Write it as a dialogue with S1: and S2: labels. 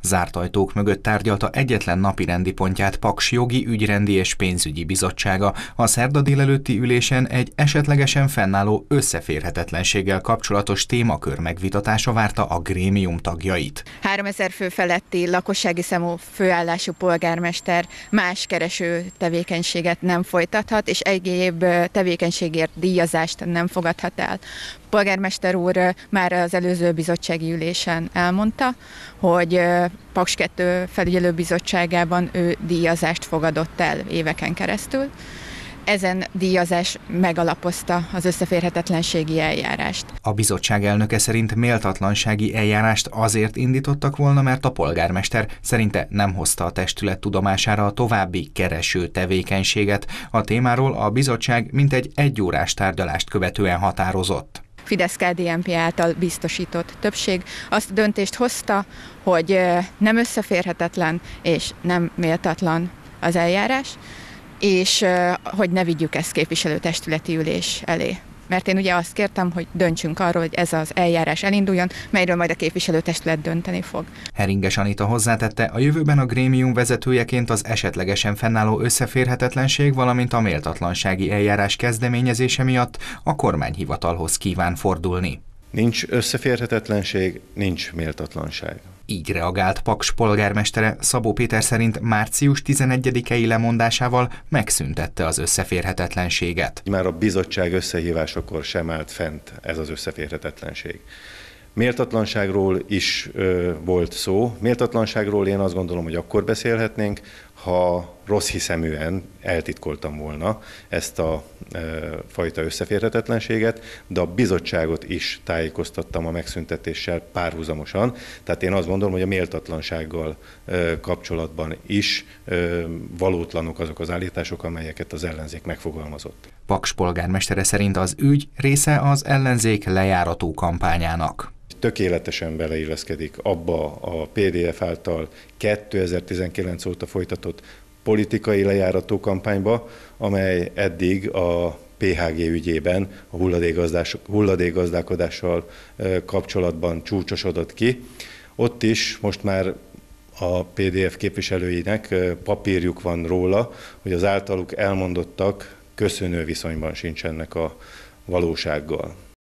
S1: Zárt ajtók mögött tárgyalta egyetlen napirendi pontját Paks Jogi, Ügyrendi és Pénzügyi Bizottsága. A szerda délelőtti ülésen egy esetlegesen fennálló összeférhetetlenséggel kapcsolatos témakör megvitatása várta a grémium tagjait.
S2: 3000 fő feletti lakossági számú főállású polgármester más kereső tevékenységet nem folytathat, és egyéb tevékenységért díjazást nem fogadhat el. Polgármester úr már az előző bizottsági ülésen elmondta, hogy Paks 2 felügyelőbizottságában ő díjazást fogadott el éveken keresztül. Ezen díjazás megalapozta az összeférhetetlenségi eljárást.
S1: A bizottság elnöke szerint méltatlansági eljárást azért indítottak volna, mert a polgármester szerinte nem hozta a testület tudomására a további kereső tevékenységet. A témáról a bizottság mintegy 1 órás tárgyalást követően határozott.
S2: Fidesz-KDNP által biztosított többség azt döntést hozta, hogy nem összeférhetetlen és nem méltatlan az eljárás, és hogy ne vigyük ezt képviselőtestületi ülés elé. Mert én ugye azt kértem, hogy döntsünk arról, hogy ez az eljárás elinduljon, melyről majd a képviselőtestület dönteni fog.
S1: Heringes Anita hozzátette, a jövőben a grémium vezetőjeként az esetlegesen fennálló összeférhetetlenség, valamint a méltatlansági eljárás kezdeményezése miatt a kormányhivatalhoz kíván fordulni.
S3: Nincs összeférhetetlenség, nincs méltatlanság.
S1: Így reagált Paks polgármestere. Szabó Péter szerint március 11-i lemondásával megszüntette az összeférhetetlenséget.
S3: Már a bizottság összehívásakor sem állt fent ez az összeférhetetlenség. Méltatlanságról is volt szó. Méltatlanságról én azt gondolom, hogy akkor beszélhetnénk, ha rossz hiszeműen eltitkoltam volna ezt a fajta összeférhetetlenséget, de a bizottságot is tájékoztattam a megszüntetéssel párhuzamosan. Tehát én azt gondolom, hogy a méltatlansággal kapcsolatban is valótlanok azok az állítások, amelyeket az ellenzék megfogalmazott.
S1: Paks polgármestere szerint az ügy része az ellenzék lejárató kampányának.
S3: Tökéletesen beleilleszkedik abba a PDF által 2019 óta folytatott politikai lejárató kampányba, amely eddig a PHG ügyében, a hulladékgazdálkodással kapcsolatban csúcsosodott ki. Ott is most már a PDF képviselőinek papírjuk van róla, hogy az általuk elmondottak köszönő viszonyban sincsenek a valósággal.